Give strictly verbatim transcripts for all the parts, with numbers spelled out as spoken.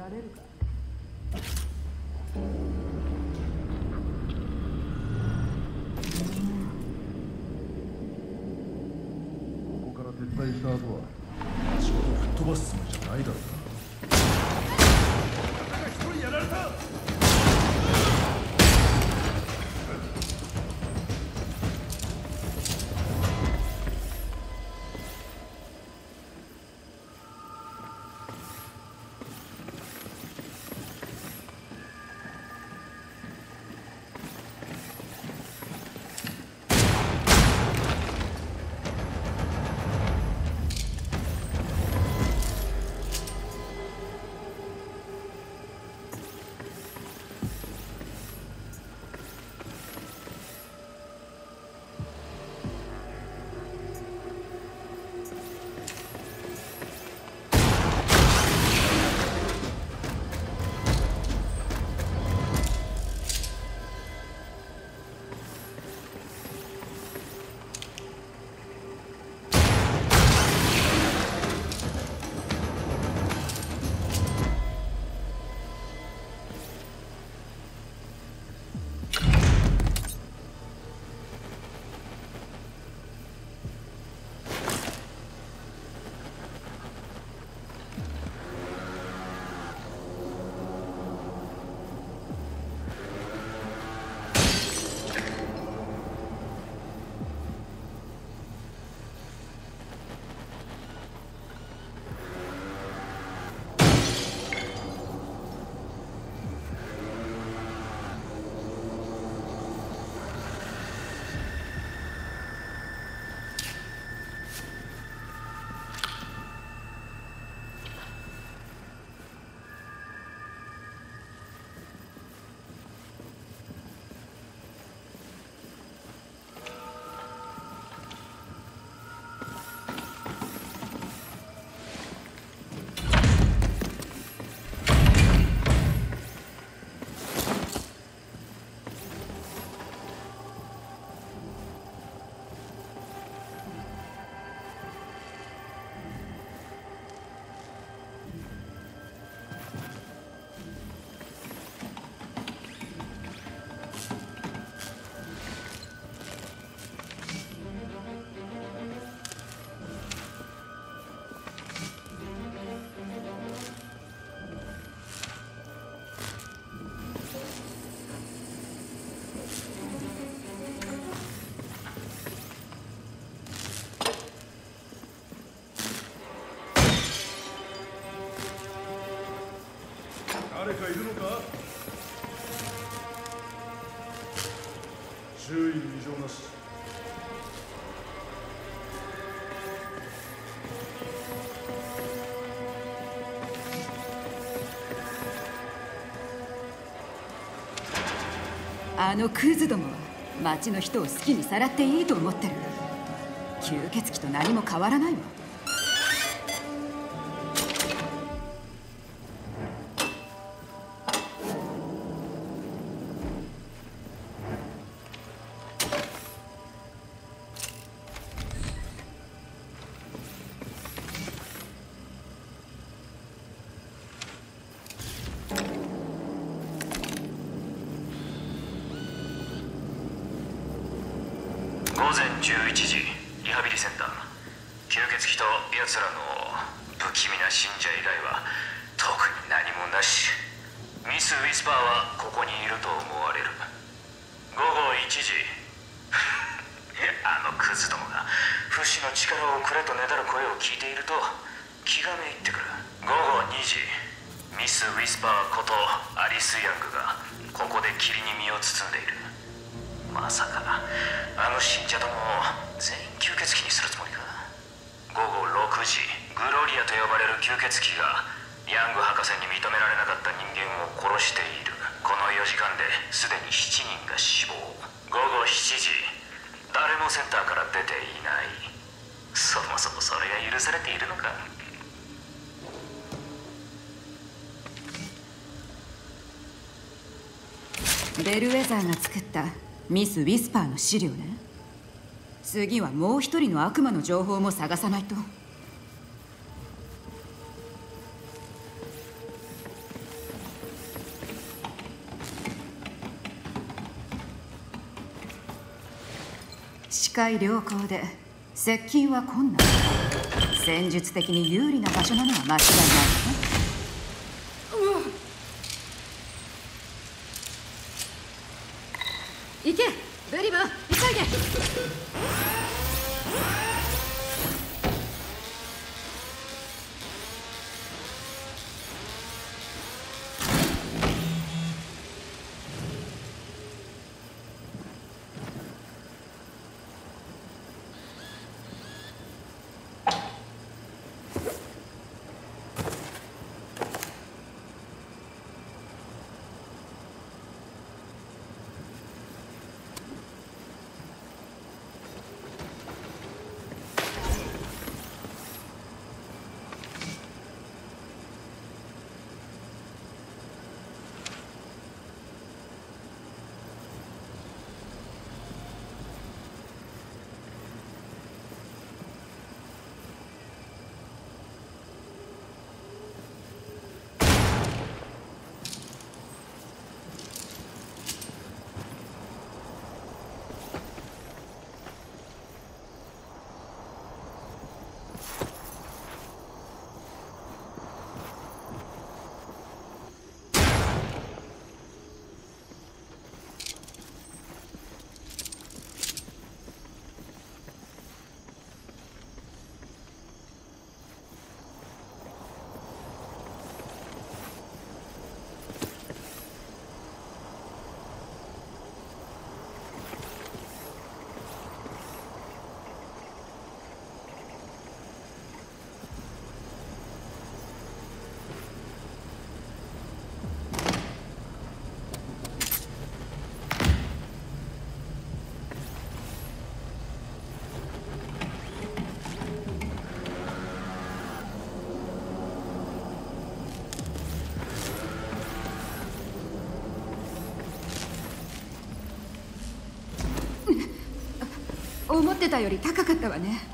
られるか。 ここから撤退した後は仕事を吹っ飛ばすつもりじゃないだろうな。誰か一人やられた。誰かいるのか。周囲に異常なし。 あのクズどもは町の人を好きにさらっていいと思ってる。吸血鬼と何も変わらないわ。 午前じゅういちじ、リハビリセンター。吸血鬼と奴らの不気味な信者以外は特に何もなし。ミス・ウィスパーはここにいると思われる。ごごいちじあのクズどもが不死の力をくれとねだる声を聞いていると気がめいってくる。ごごにじ、ミス・ウィスパーことアリス・ヤングがここで霧に身を包んでいる。まさかあの信者どもを全員吸血鬼にするつもりか。ごごろくじ、グロリアと呼ばれる吸血鬼がヤング博士に認められなかった人間を殺している。このよじかんですでにしちにんが死亡。ごごしちじ、誰もセンターから出ていない。そもそもそれが許されているのか。 ベルウェザーが作ったミス・ウィスパーの資料ね。次はもう一人の悪魔の情報も探さないと。 視界良好で接近は困難。戦術的に有利な場所なのは間違いないわね。行けベリバン、急いで。思ってたより高かったわね。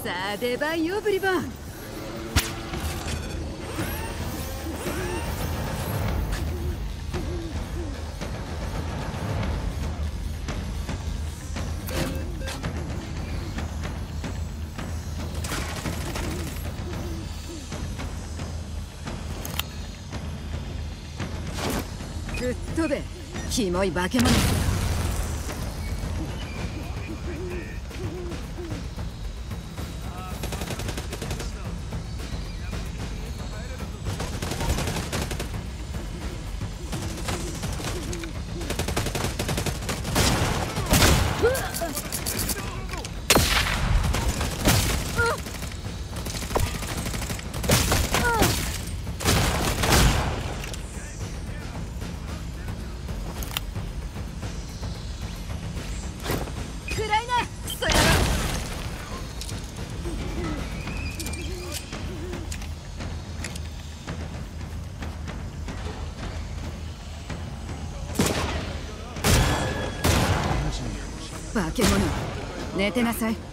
さあ出番よブリボン。吹っ飛べ、キモい化け物。化け物、寝てなさい。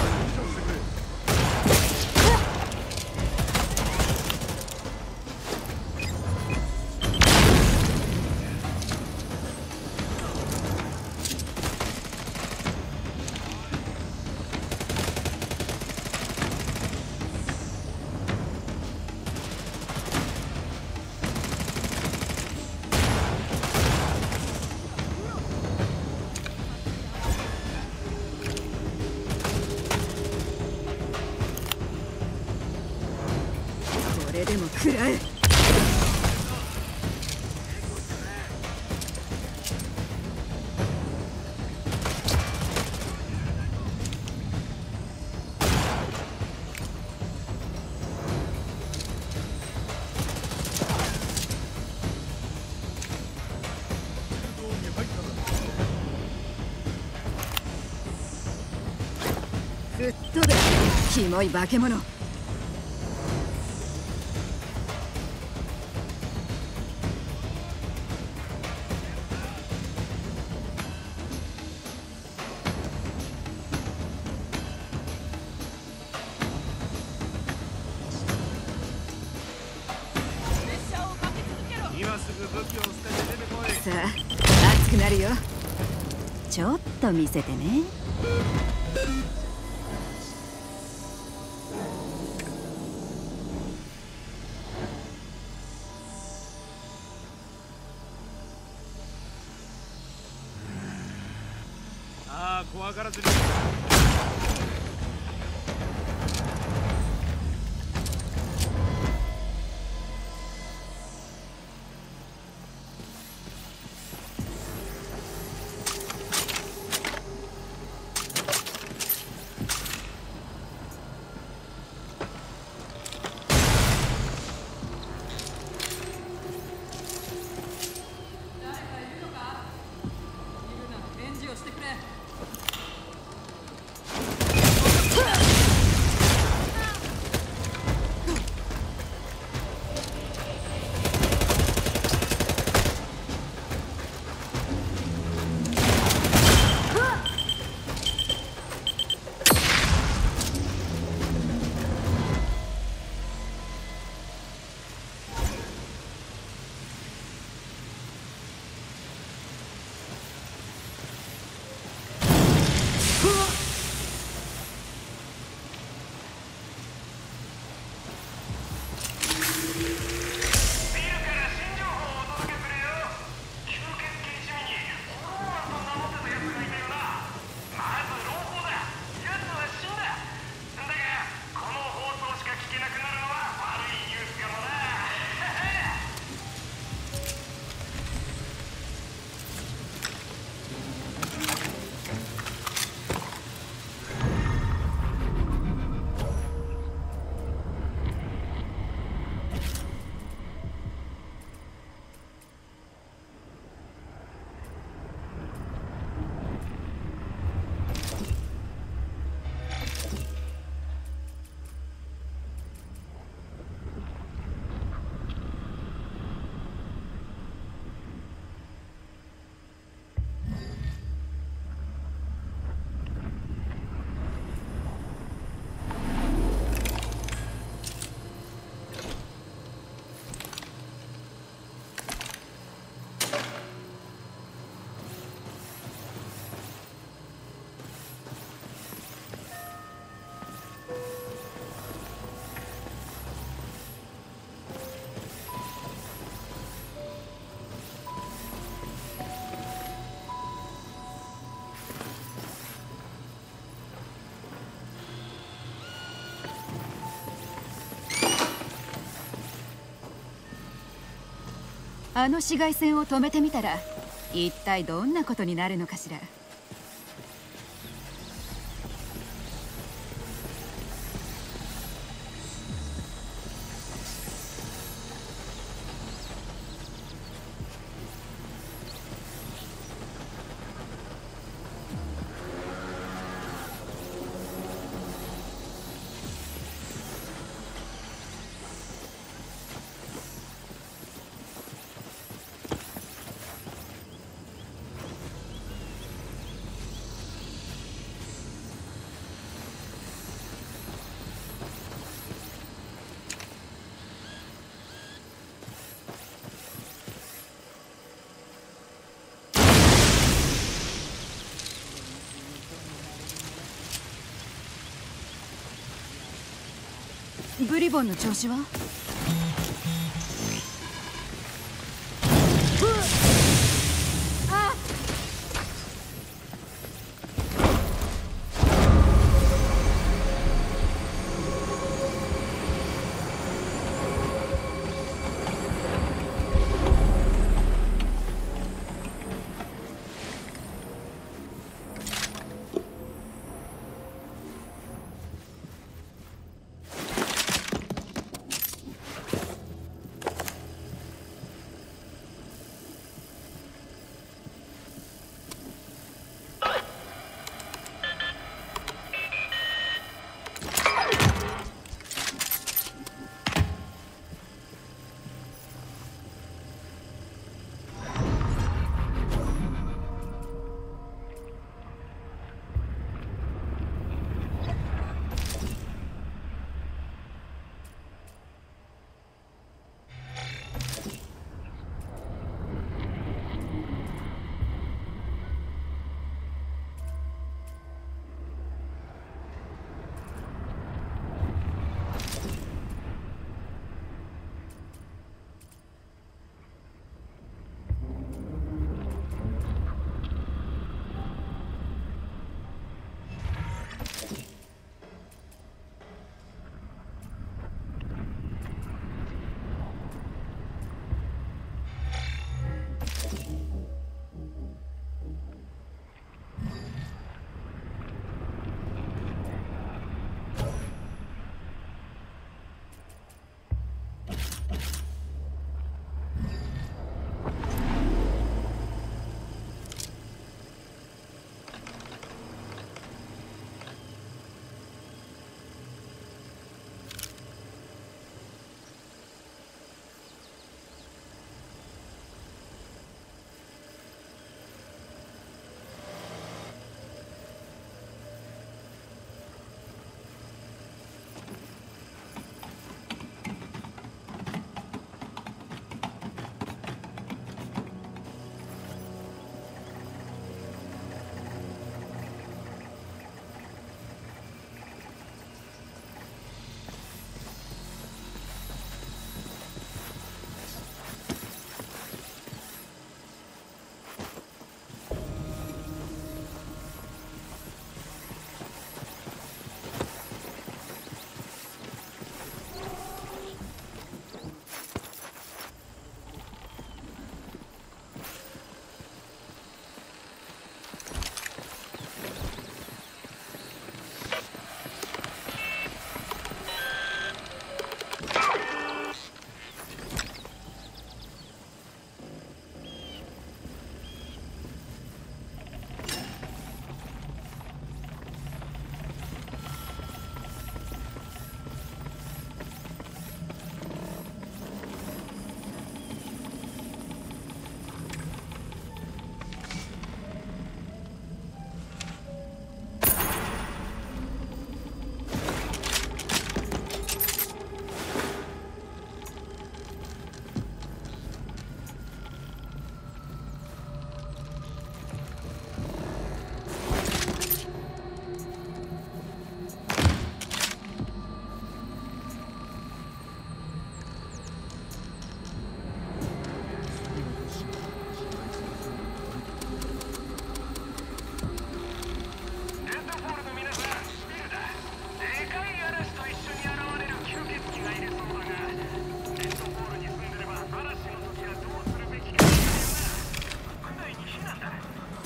これでも食らえ。吹っ飛べ、キモい化け物。さあ熱くなるよ。ちょっと見せてね。 ああ怖がらずに。 あの紫外線を止めてみたら一体どんなことになるのかしら。ブリボンの調子は？あっ！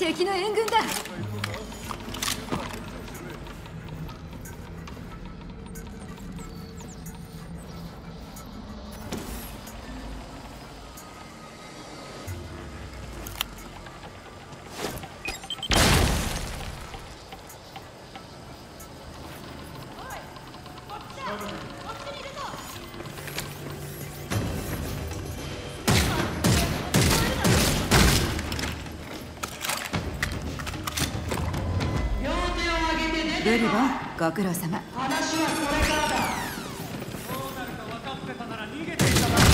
敵の援軍だ。ブルボン、ご苦労様。 話はこれからだ。 どうなるか分かってたなら逃げていただろ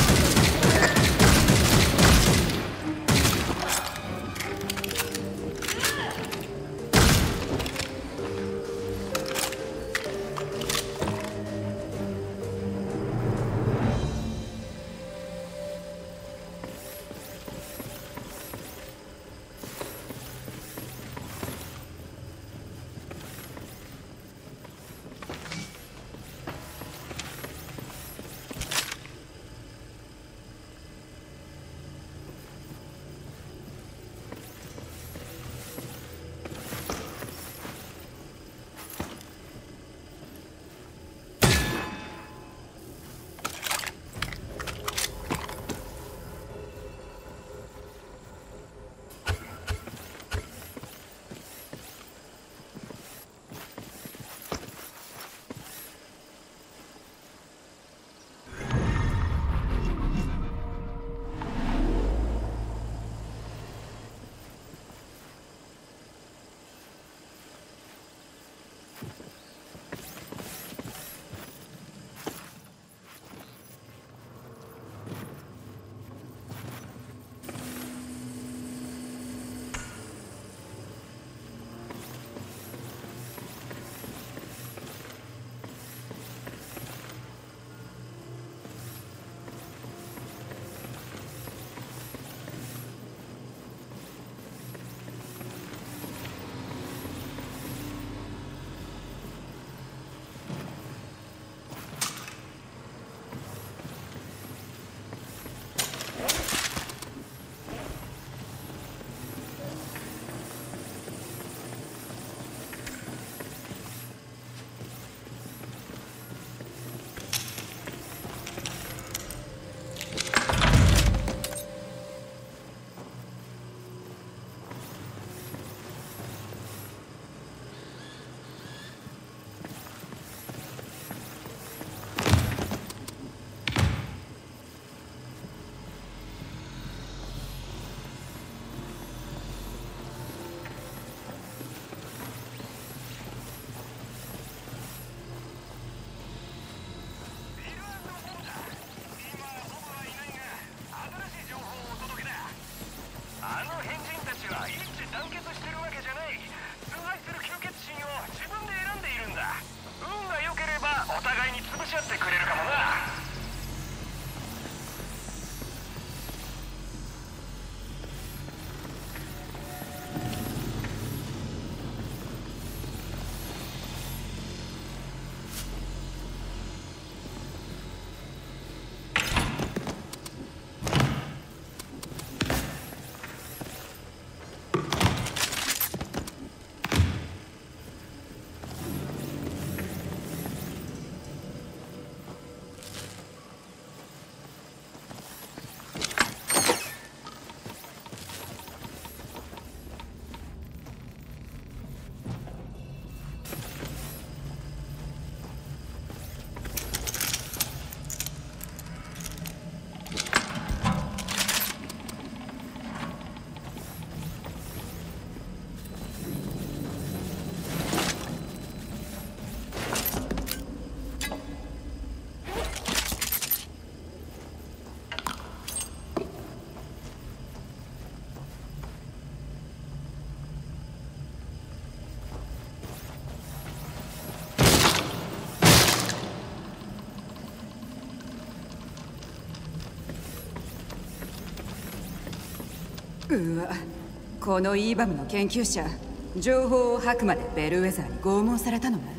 うわ、このイーバムの研究者、情報を吐くまでベルウェザーに拷問されたのね。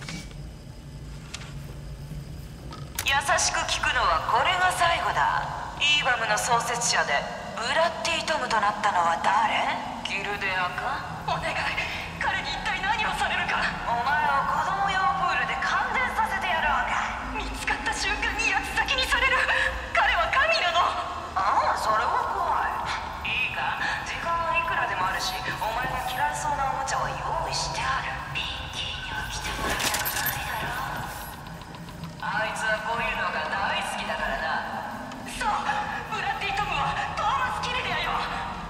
優しく聞くのはこれが最後だ。 イーバムの創設者でブラッディ・トムとなったのは誰？ギルデアか？お願い、彼に一体何をされるか。お前を子供用プールで感電させてやろうか。見つかった瞬間に八つ裂きにされる。彼は神なの。ああ、それは怖い。いいか、時間はいくらでもあるし、お前が嫌いそうなおもちゃは用意してある。ピンキーには来てもらいたくないだろう。あいつはこういうのが大好きだからな。そう、ブラッディ・トムはトーマス・キルデアよ。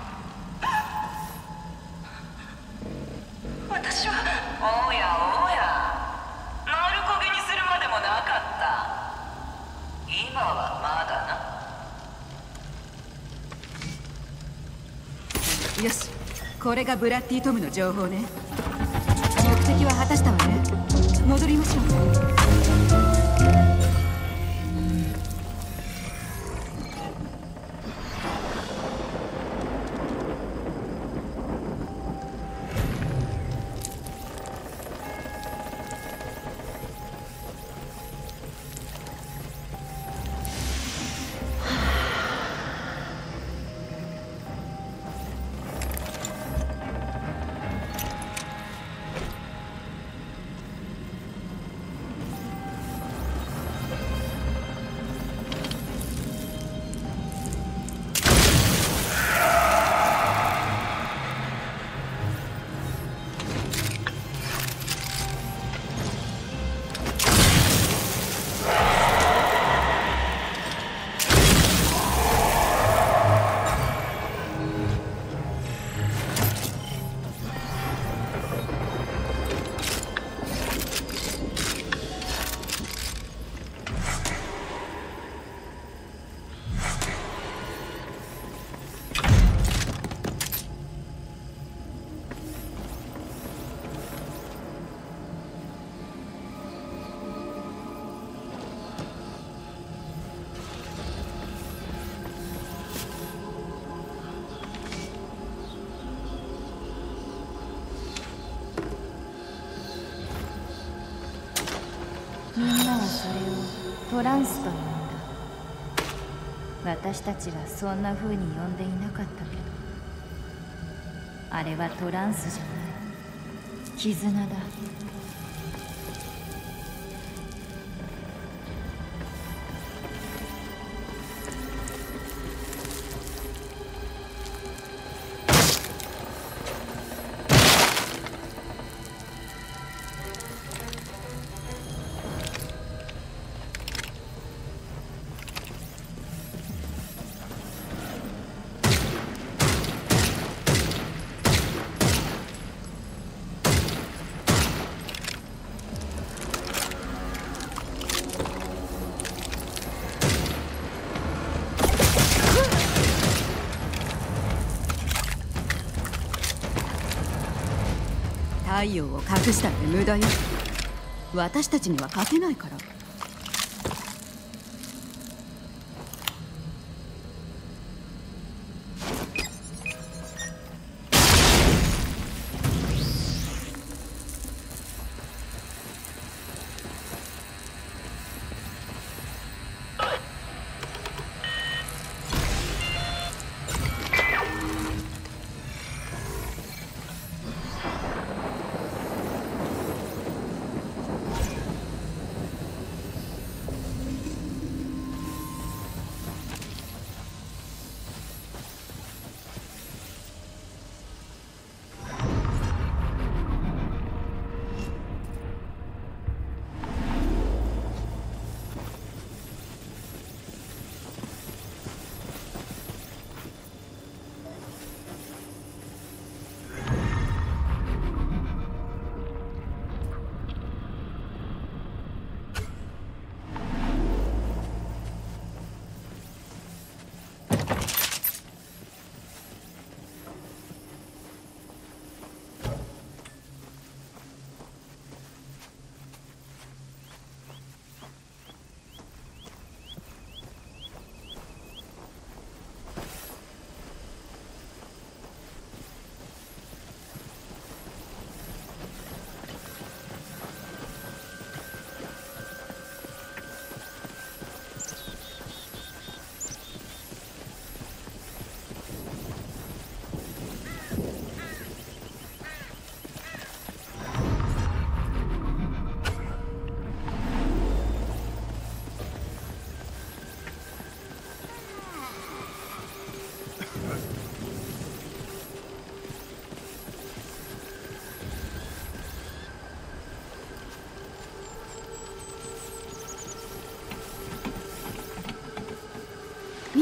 私はおやおや、丸焦げにするまでもなかった。今はまだな。よし、これがブラッディ・トムの情報ね。目的は果たしたわね。戻りましょう。 みんなはそれをトランスと呼んだ。私たちはそんな風に呼んでいなかったけど、あれはトランスじゃない、絆だ。 太陽を隠したって無駄よ。私たちには勝てないから。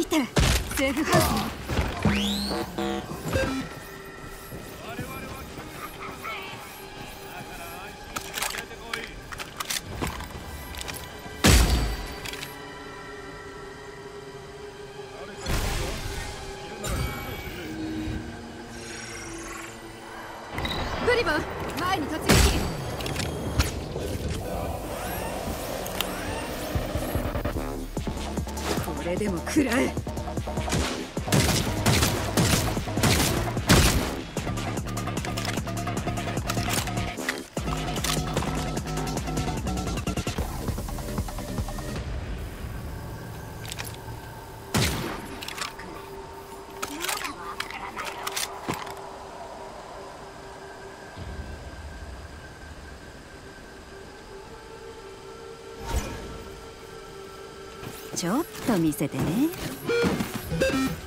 てセーフハウス。ブリボン、前に突撃。これでも食らえ。ちょっと見せてね。